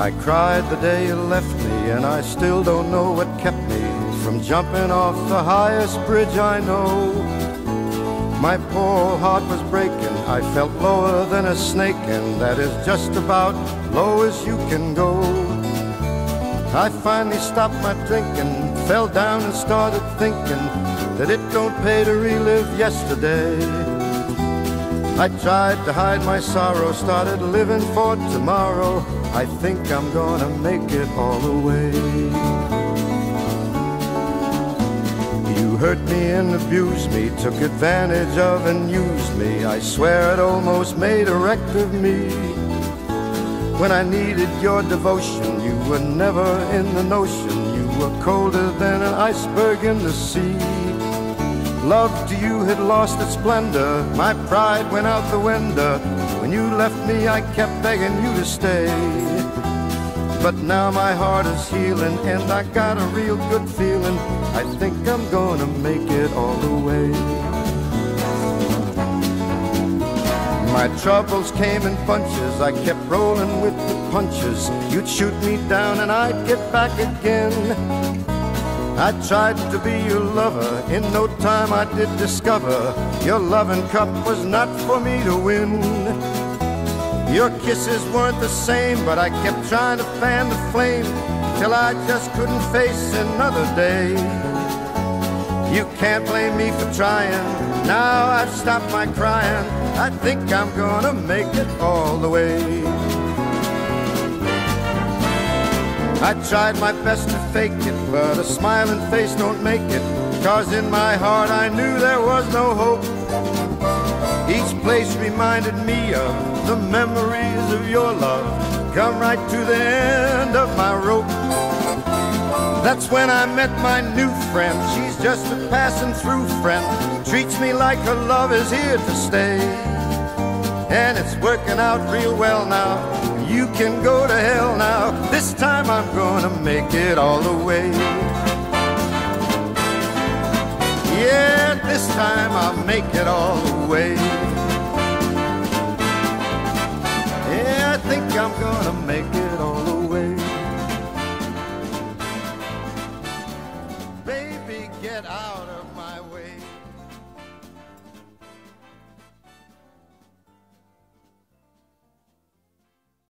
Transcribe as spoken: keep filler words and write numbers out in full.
I cried the day you left me, and I still don't know what kept me from jumping off the highest bridge I know. My poor heart was breaking, I felt lower than a snake, and that is just about low as you can go. I finally stopped my drinking, fell down and started thinking that it don't pay to relive yesterday. I tried to hide my sorrow, started living for tomorrow. I think I'm gonna make it all the way. You hurt me and abused me, took advantage of and used me. I swear it almost made a wreck of me. When I needed your devotion, you were never in the notion. You were colder than an iceberg in the sea. Love to you had lost its splendor, my pride went out the window. When you left me, I kept begging you to stay. But now my heart is healing, and I got a real good feeling. I think I'm gonna make it all the way. My troubles came in bunches, I kept rolling with the punches. You'd shoot me down and I'd get back again. I tried to be your lover, in no time I did discover your loving cup was not for me to win. Your kisses weren't the same, but I kept trying to fan the flame till I just couldn't face another day. You can't blame me for trying, now I've stopped my crying. I think I'm gonna make it all the way. I tried my best to fake it, but a smiling face don't make it. 'Cause in my heart I knew there was no hope. Each place reminded me of the memories of your love. Come right to the end of my rope. That's when I met my new friend. She's just a passing through friend. Treats me like her love is here to stay. And it's working out real well now. You can go to hell now. This time I'm gonna make it all the way. Yeah, this time I'll make it all the way. Yeah, I think I'm gonna make it all the way.